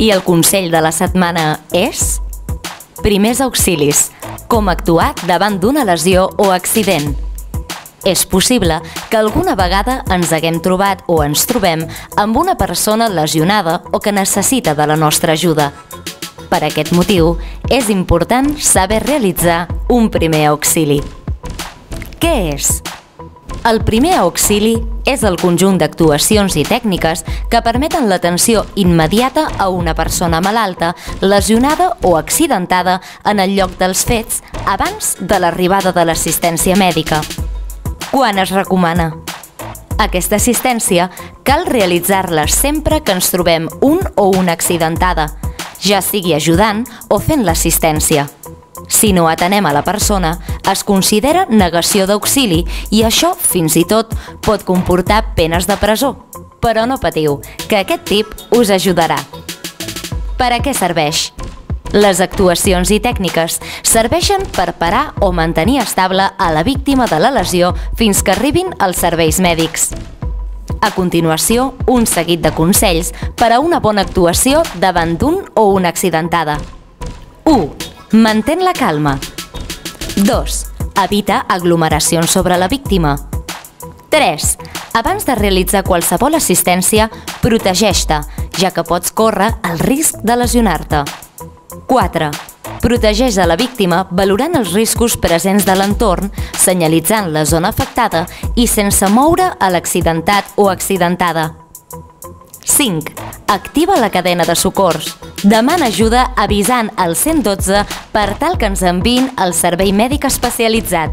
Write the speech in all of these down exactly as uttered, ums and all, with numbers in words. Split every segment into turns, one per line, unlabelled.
I el consell de la setmana és... Primers auxilis. Com actuar davant d'una lesió o accident. És possible que alguna vegada ens haguem trobat o ens trobem amb una persona lesionada o que necessita de la nostra ajuda. Per aquest motiu, és important saber realitzar un primer auxili. Què és? El primer auxili és el conjunt d'actuacions i tècniques que permeten l'atenció immediata a una persona malalta, lesionada o accidentada en el lloc dels fets abans de l'arribada de l'assistència mèdica. Quan es recomana? Aquesta assistència cal realitzar-la sempre que ens trobem un o una accidentada, ja sigui ajudant o fent l'assistència. Si no atenem a la persona, es considera negació d'auxili i això, fins i tot, pot comportar penes de presó. Però no patiu, que aquest tip us ajudarà. Per a què serveix? Les actuacions i tècniques serveixen per parar o mantenir estable a la víctima de la lesió fins que arribin els serveis mèdics. A continuació, un seguit de consells per a una bona actuació davant d'un o una accidentada. u. Mantén la calma. dos. Evita aglomeracions sobre la víctima. tres. Abans de realitzar qualsevol assistència, protegeix-te, ja que pots córrer el risc de lesionar-te. quatre. Protegeix a la víctima valorant els riscos presents de l'entorn, senyalitzant la zona afectada i sense moure a l'accidentat o accidentada. cinc. Activa la cadena de socors. Demana ajuda avisant al cent dotze per tal que ens enviïn al servei mèdic especialitzat.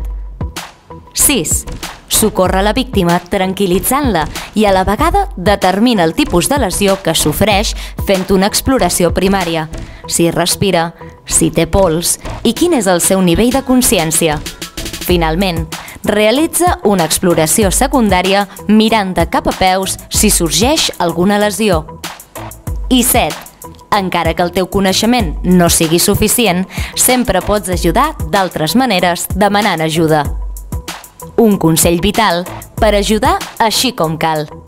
sis. Socorre la víctima tranquil·litzant-la i a la vegada determina el tipus de lesió que sofreix fent una exploració primària. Si respira, si té pols i quin és el seu nivell de consciència. Finalment, realitza una exploració secundària mirant de cap a peus si sorgeix alguna lesió. I set. Encara que el teu coneixement no sigui suficient, sempre pots ajudar d'altres maneres demanant ajuda. Un consell vital per ajudar així com cal.